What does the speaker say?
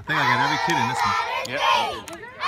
think I got every kid in this one. Yep.